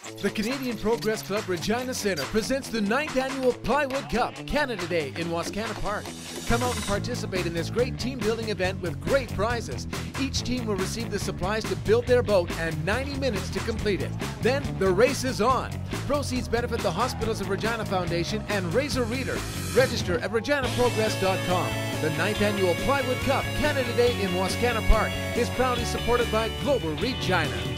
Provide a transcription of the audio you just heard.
The Canadian Progress Club Regina Centre presents the 9th annual Plywood Cup Canada Day in Wascana Park. Come out and participate in this great team building event with great prizes. Each team will receive the supplies to build their boat and 90 minutes to complete it. Then the race is on. Proceeds benefit the Hospitals of Regina Foundation and Razor Reader. Register at reginaprogress.com. The 9th annual Plywood Cup Canada Day in Wascana Park is proudly supported by Global Regina.